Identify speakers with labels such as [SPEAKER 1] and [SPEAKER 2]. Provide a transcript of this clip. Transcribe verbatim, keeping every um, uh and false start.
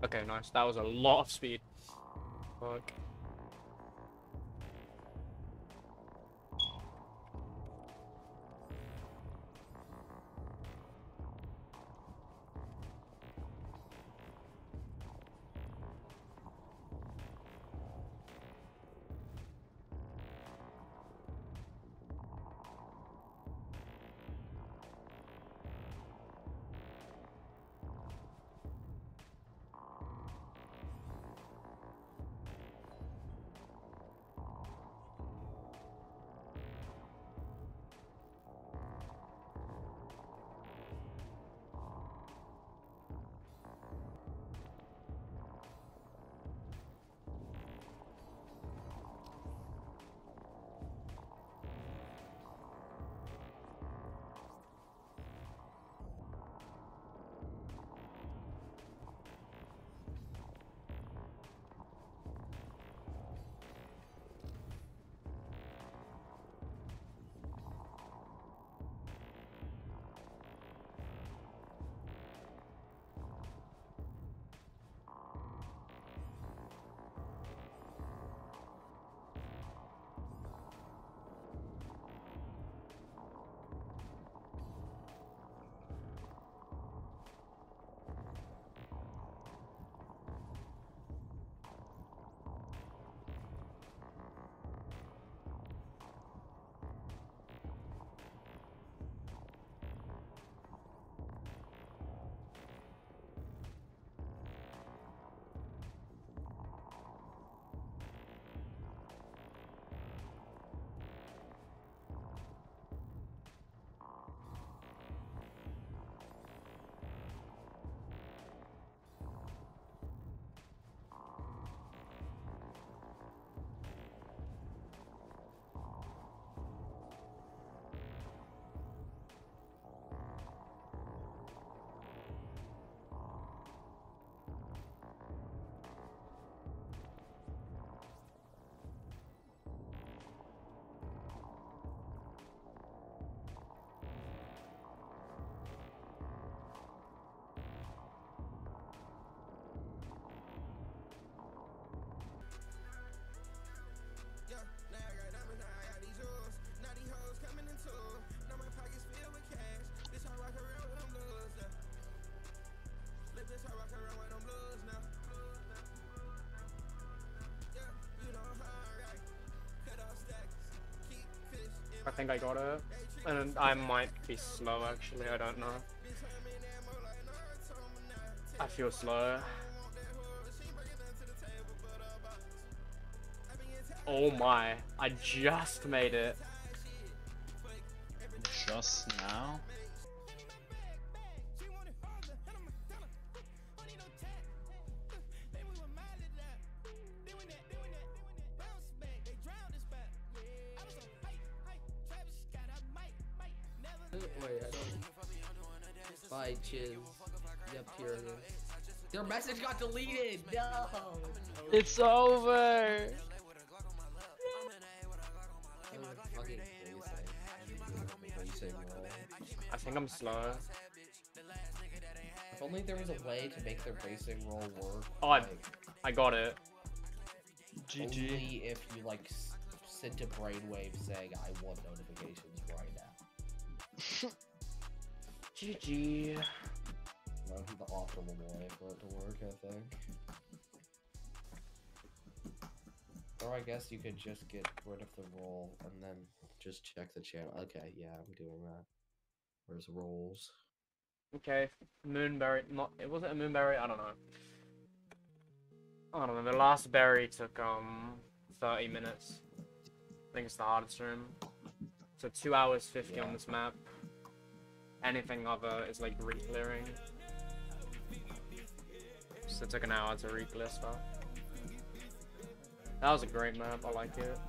[SPEAKER 1] Okay, nice. That was a lot of speed. Fuck. I think I got it. And I might be slow actually, I don't know. I feel slow. Oh my, I just made it.
[SPEAKER 2] Just now?
[SPEAKER 3] Wait, I don't. Bye, Chiz. Yep, here it is. Their message got deleted! No!
[SPEAKER 2] It's over!
[SPEAKER 1] I think I'm slow.
[SPEAKER 3] If only there was a way to make their racing roll work.
[SPEAKER 1] Oh, I,
[SPEAKER 3] like,
[SPEAKER 1] I got it.
[SPEAKER 2] G G.
[SPEAKER 3] Only if you like s sent a brainwave saying I want notifications right now.
[SPEAKER 1] G G.
[SPEAKER 3] That would be the optimal way for it to work, I think. Or I guess you could just get rid of the roll and then just check the channel. Okay, yeah, I'm doing that. Where's rolls?
[SPEAKER 1] Okay, Moonberry. Not. It wasn't a Moonberry. I don't know. I don't know. The last berry took um thirty minutes. I think it's the hardest room. So two hours fifty
[SPEAKER 3] Yeah.
[SPEAKER 1] on this map. Anything other is like re-clearing. So it took an hour to re-clear stuff. That was a great map. I like it.